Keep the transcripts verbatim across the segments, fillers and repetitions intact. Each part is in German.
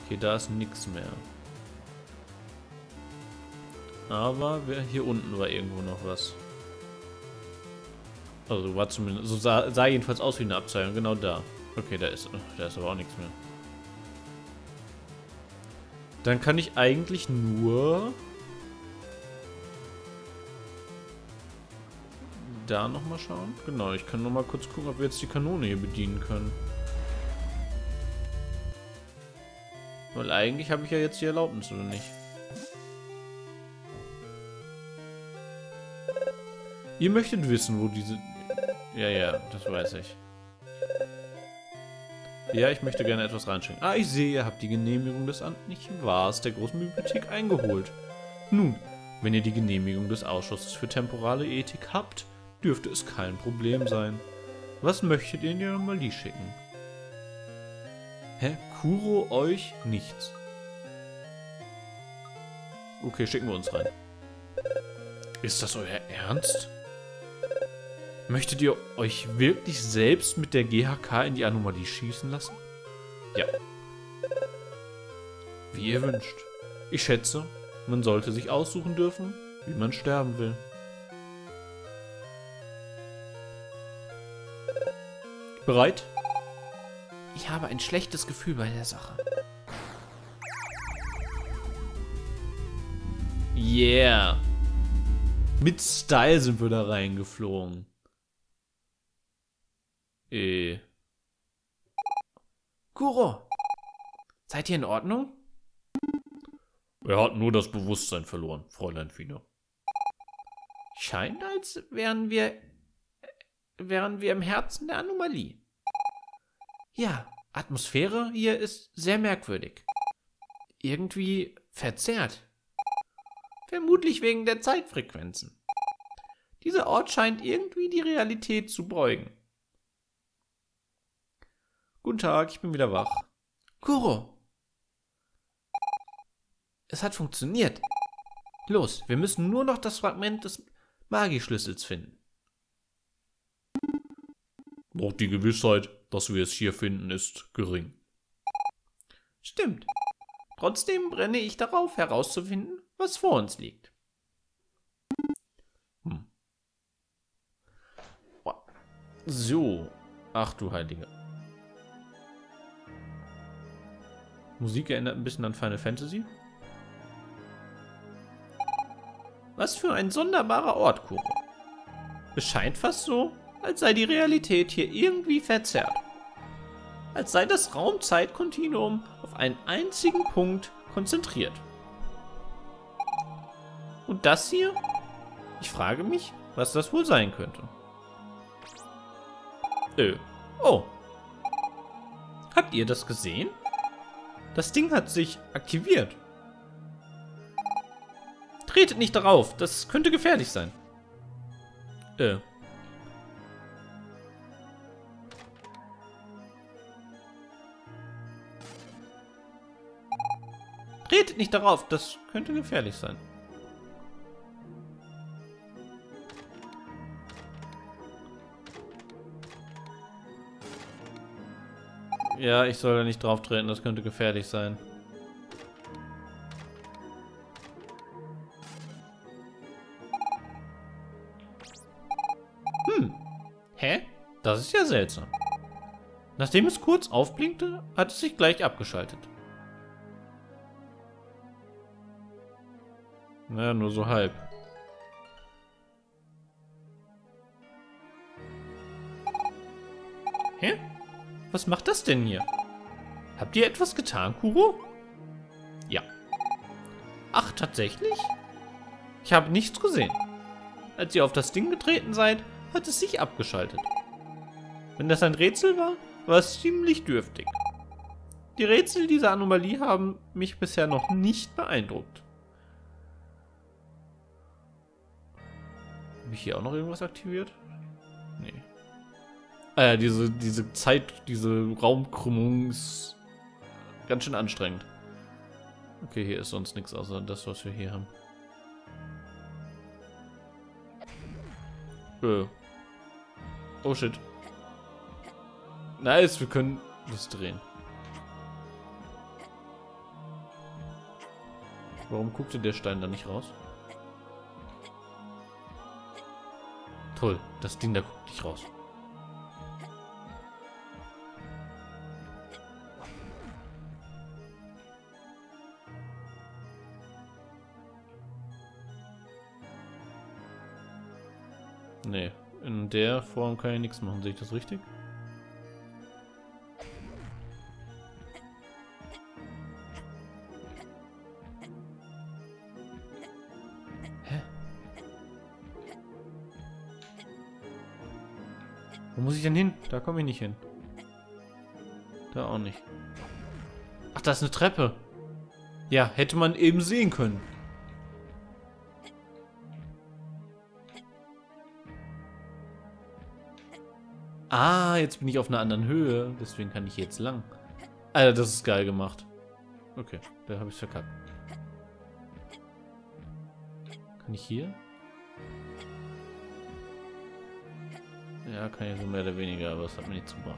Okay, da ist nichts mehr. Aber hier unten war irgendwo noch was. Also war zumindest, so sah, sah jedenfalls aus wie eine Abzweig. Genau da. Okay, da ist, da ist aber auch nichts mehr. Dann kann ich eigentlich nur da nochmal schauen. Genau, ich kann nochmal kurz gucken, ob wir jetzt die Kanone hier bedienen können. Weil eigentlich habe ich ja jetzt die Erlaubnis, oder nicht? Ihr möchtet wissen, wo diese... Ja, ja, das weiß ich. Ja, ich möchte gerne etwas reinschicken. Ah, ich sehe, ihr habt die Genehmigung des An... Nicht wahr, der großen Bibliothek eingeholt. Nun, wenn ihr die Genehmigung des Ausschusses für temporale Ethik habt, dürfte es kein Problem sein. Was möchtet ihr in die Anomalie schicken? Hä? Kuro euch nichts. Okay, schicken wir uns rein. Ist das euer Ernst? Möchtet ihr euch wirklich selbst mit der G H K in die Anomalie schießen lassen? Ja. Wie ihr wünscht. Ich schätze, man sollte sich aussuchen dürfen, wie man sterben will. Bereit? Ich habe ein schlechtes Gefühl bei der Sache. Yeah. Mit Style sind wir da reingeflogen. Äh. Kuro, seid ihr in Ordnung? Er hat nur das Bewusstsein verloren, Fräulein Fina. Scheint, als wären wir, wären wir im Herzen der Anomalie. Ja, Atmosphäre hier ist sehr merkwürdig. Irgendwie verzerrt. Vermutlich wegen der Zeitfrequenzen. Dieser Ort scheint irgendwie die Realität zu beugen. Guten Tag, ich bin wieder wach. Kuro! Es hat funktioniert. Los, wir müssen nur noch das Fragment des Magieschlüssels finden. Doch die Gewissheit, dass wir es hier finden, ist gering. Stimmt. Trotzdem brenne ich darauf, herauszufinden, was vor uns liegt. Hm. So. Ach du Heilige. Musik erinnert ein bisschen an Final Fantasy. Was für ein sonderbarer Ort, Kuro. Es scheint fast so, als sei die Realität hier irgendwie verzerrt. Als sei das Raum-Zeit-Kontinuum auf einen einzigen Punkt konzentriert. Und das hier? Ich frage mich, was das wohl sein könnte. Äh, oh. Habt ihr das gesehen? Das Ding hat sich aktiviert. Tretet nicht darauf, das könnte gefährlich sein. Äh. Tretet nicht darauf, das könnte gefährlich sein. Ja, ich soll da nicht drauf treten, das könnte gefährlich sein. Hm. Hä? Das ist ja seltsam. Nachdem es kurz aufblinkte, hat es sich gleich abgeschaltet. Naja, nur so halb. Hä? Was macht das denn hier? Habt ihr etwas getan, Kuro? Ja. Ach, tatsächlich? Ich habe nichts gesehen. Als ihr auf das Ding getreten seid, hat es sich abgeschaltet. Wenn das ein Rätsel war, war es ziemlich dürftig. Die Rätsel dieser Anomalie haben mich bisher noch nicht beeindruckt. Habe ich hier auch noch irgendwas aktiviert? Nee. Ah ja, diese, diese Zeit, diese Raumkrümmung ist ganz schön anstrengend. Okay, hier ist sonst nichts außer das, was wir hier haben. Äh. Oh shit. Nice, wir können das drehen. Warum guckte der Stein da nicht raus? Toll, das Ding da guckt nicht raus. Nee, in der Form kann ich nichts machen. Sehe ich das richtig? Hä? Wo muss ich denn hin? Da komme ich nicht hin. Da auch nicht. Ach, da ist eine Treppe. Ja, hätte man eben sehen können. Ah, jetzt bin ich auf einer anderen Höhe. Deswegen kann ich jetzt lang. Alter, das ist geil gemacht. Okay, da habe ich verkackt. Kann ich hier? Ja, kann ich so mehr oder weniger, aber es hat mir nichts gebracht.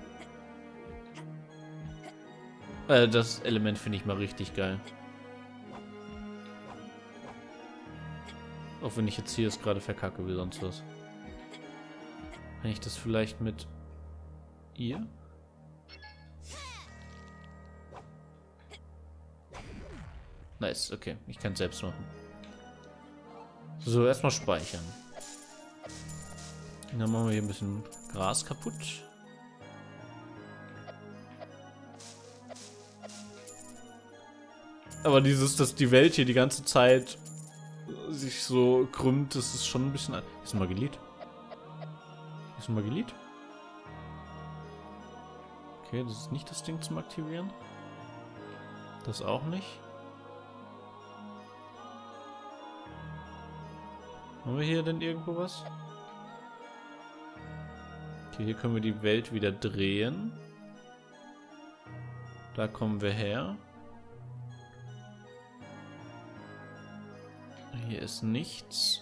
Äh, das Element finde ich mal richtig geil. Auch wenn ich jetzt hier es gerade verkacke wie sonst was. Kann ich das vielleicht mit ihr? Nice, okay. Ich kann es selbst machen. So, erstmal speichern. Und dann machen wir hier ein bisschen Gras kaputt. Aber dieses, dass die Welt hier die ganze Zeit sich so krümmt, das ist schon ein bisschen... Ist ein Magilit? Ist ein Magilit? Okay, das ist nicht das Ding zum Aktivieren. Das auch nicht. Haben wir hier denn irgendwo was? Okay, hier können wir die Welt wieder drehen. Da kommen wir her. Hier ist nichts.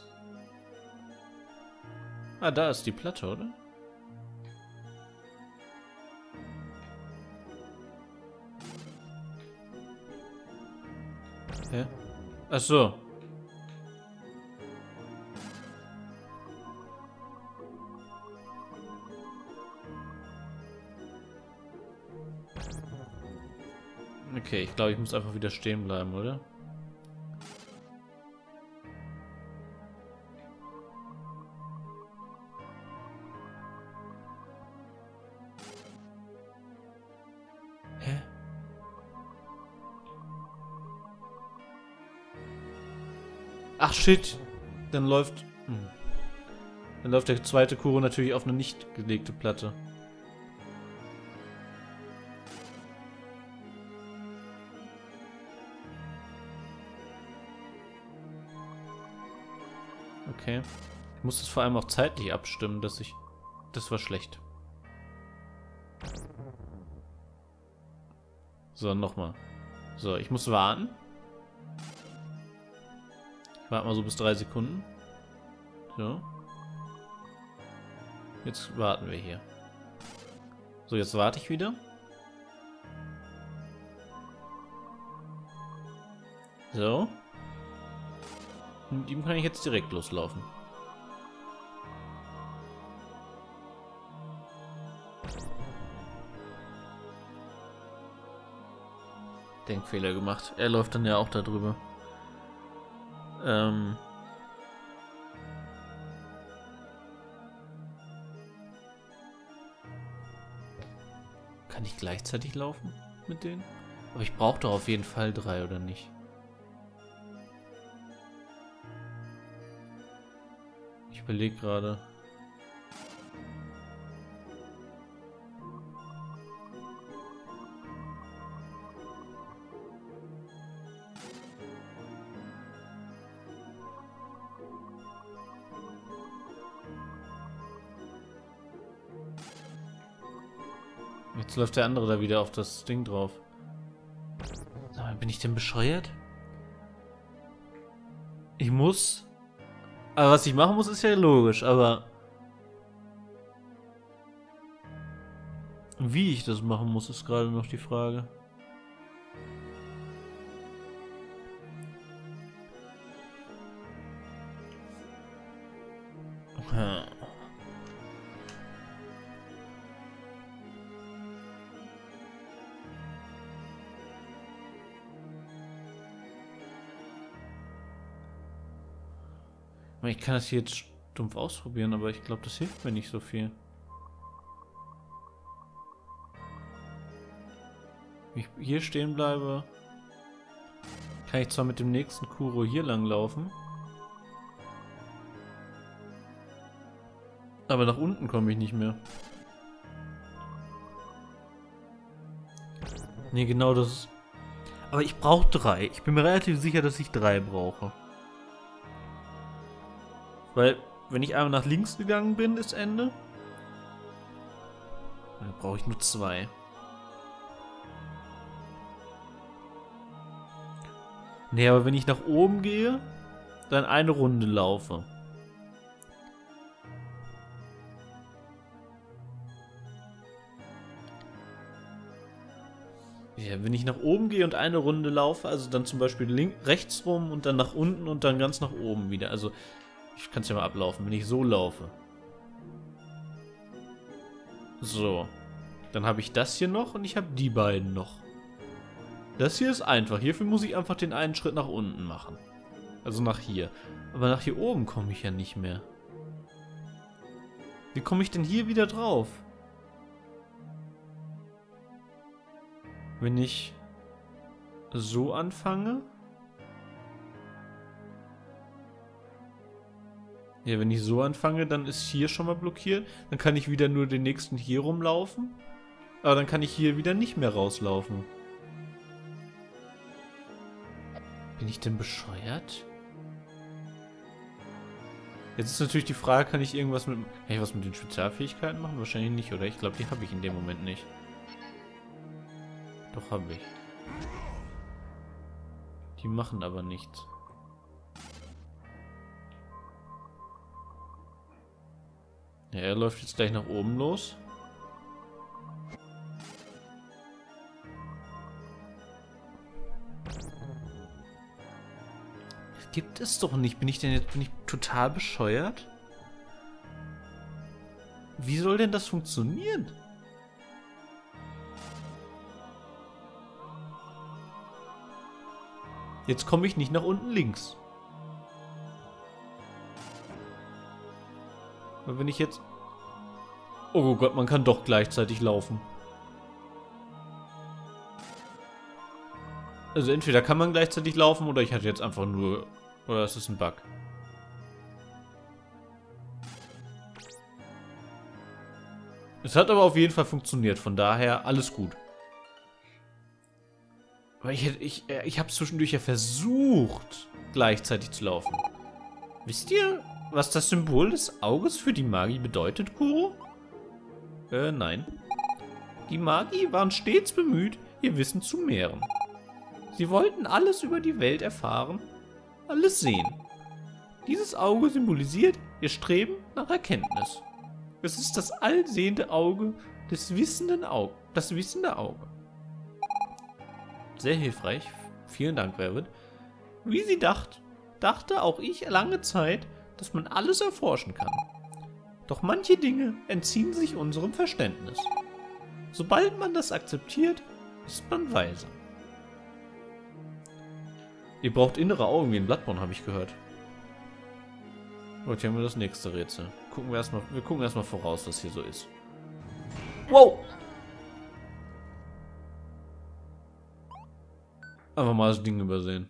Ah, da ist die Platte, oder? Hä? Ach so. Okay, ich glaube, ich muss einfach wieder stehen bleiben, oder? Hä? Ach shit. Dann läuft... Hm. Dann läuft der zweite Kuro natürlich auf eine nicht gelegte Platte. Okay. Ich muss das vor allem auch zeitlich abstimmen, dass ich... Das war schlecht. So, nochmal. So, ich muss warten. Ich warte mal so bis drei Sekunden. So. Jetzt warten wir hier. So, jetzt warte ich wieder. So. Mit ihm kann ich jetzt direkt loslaufen. Denkfehler gemacht. Er läuft dann ja auch da drüber. Ähm. Kann ich gleichzeitig laufen mit denen? Aber ich brauche doch auf jeden Fall drei, oder nicht? Ich überlege gerade. Jetzt läuft der andere da wieder auf das Ding drauf. Sag mal, bin ich denn bescheuert? Ich muss... Aber was ich machen muss, ist ja logisch, aber... Wie ich das machen muss, ist gerade noch die Frage. Ich kann das hier jetzt stumpf ausprobieren, aber ich glaube, das hilft mir nicht so viel. Wenn ich hier stehen bleibe, kann ich zwar mit dem nächsten Kuro hier lang laufen, aber nach unten komme ich nicht mehr. Nee, genau das ist... Aber ich brauche drei. Ich bin mir relativ sicher, dass ich drei brauche. Weil, wenn ich einmal nach links gegangen bin, ist Ende. Dann brauche ich nur zwei. Nee, aber wenn ich nach oben gehe, dann eine Runde laufe. Ja, wenn ich nach oben gehe und eine Runde laufe, also dann zum Beispiel links, rechts rum und dann nach unten und dann ganz nach oben wieder. Also, ich kann es ja mal ablaufen, wenn ich so laufe. So. Dann habe ich das hier noch und ich habe die beiden noch. Das hier ist einfach. Hierfür muss ich einfach den einen Schritt nach unten machen. Also nach hier. Aber nach hier oben komme ich ja nicht mehr. Wie komme ich denn hier wieder drauf? Wenn ich so anfange? Ja, wenn ich so anfange, dann ist hier schon mal blockiert. Dann kann ich wieder nur den nächsten hier rumlaufen. Aber dann kann ich hier wieder nicht mehr rauslaufen. Bin ich denn bescheuert? Jetzt ist natürlich die Frage, kann ich irgendwas mit... Kann ich was mit den Spezialfähigkeiten machen? Wahrscheinlich nicht, oder? Ich glaube, die habe ich in dem Moment nicht. Doch, habe ich. Die machen aber nichts. Ja, er läuft jetzt gleich nach oben los. Das gibt es doch nicht. Bin ich denn jetzt bin ich total bescheuert? Wie soll denn das funktionieren? Jetzt komme ich nicht nach unten links. Und wenn ich jetzt... Oh Gott, man kann doch gleichzeitig laufen. Also entweder kann man gleichzeitig laufen oder ich hatte jetzt einfach nur... Oder es ist ein Bug. Es hat aber auf jeden Fall funktioniert, von daher alles gut. Aber ich, ich, ich habe zwischendurch ja versucht, gleichzeitig zu laufen. Wisst ihr, was das Symbol des Auges für die Magi bedeutet, Kuro? Äh, nein. Die Magi waren stets bemüht, ihr Wissen zu mehren. Sie wollten alles über die Welt erfahren, alles sehen. Dieses Auge symbolisiert ihr Streben nach Erkenntnis. Es ist das allsehende Auge des wissenden Auge, das wissende Auge. Sehr hilfreich. Vielen Dank, Velvet. Wie sie dacht, dachte auch ich lange Zeit, dass man alles erforschen kann. Doch manche Dinge entziehen sich unserem Verständnis. Sobald man das akzeptiert, ist man weise. Ihr braucht innere Augen wie in Bloodborne, habe ich gehört. Gut, hier haben wir das nächste Rätsel. Gucken wir erstmal, wir gucken erstmal voraus, was hier so ist. Wow! Einfach mal das Ding übersehen.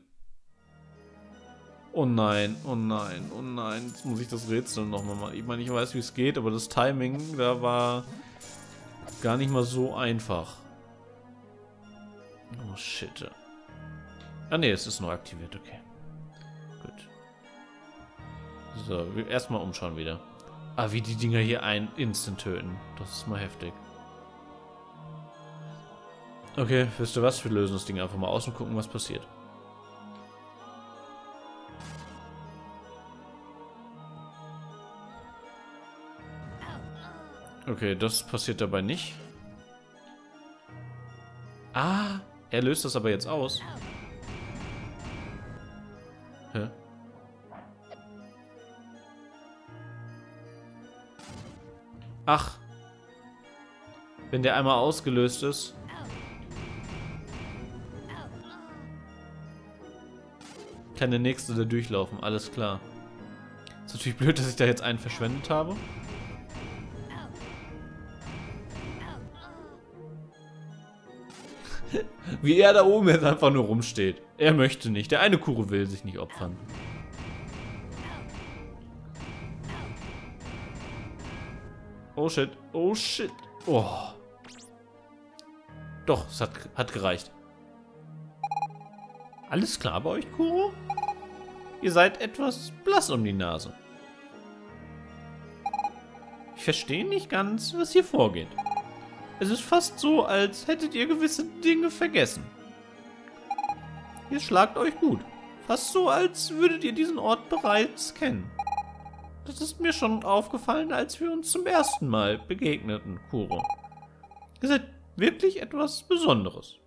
Oh nein, oh nein, oh nein. Jetzt muss ich das Rätsel nochmal machen. Ich meine, ich weiß, wie es geht, aber das Timing, da war gar nicht mal so einfach. Oh shit. Ah ne, es ist nur aktiviert, okay. Gut. So, erstmal umschauen wieder. Ah, wie die Dinger hier ein instant töten. Das ist mal heftig. Okay, wisst ihr was? Wir lösen das Ding einfach mal aus und gucken, was passiert. Okay, das passiert dabei nicht. Ah, er löst das aber jetzt aus. Hä? Ach. Wenn der einmal ausgelöst ist. Kann der nächste da durchlaufen, alles klar. Ist natürlich blöd, dass ich da jetzt einen verschwendet habe. Wie er da oben jetzt einfach nur rumsteht. Er möchte nicht. Der eine Kuro will sich nicht opfern. Oh shit. Oh shit. Oh. Doch, es hat, hat gereicht. Alles klar bei euch, Kuro? Ihr seid etwas blass um die Nase. Ich verstehe nicht ganz, was hier vorgeht. Es ist fast so, als hättet ihr gewisse Dinge vergessen. Ihr schlagt euch gut. Fast so, als würdet ihr diesen Ort bereits kennen. Das ist mir schon aufgefallen, als wir uns zum ersten Mal begegneten, Kuro. Ihr seid wirklich etwas Besonderes.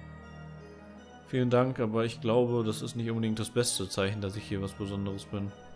Vielen Dank, aber ich glaube, das ist nicht unbedingt das beste Zeichen, dass ich hier was Besonderes bin.